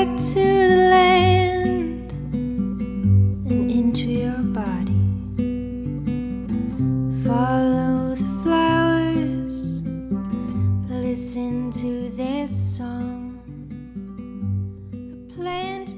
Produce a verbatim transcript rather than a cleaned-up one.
back to the land and into your body. Follow the flowers, listen to their song. A plant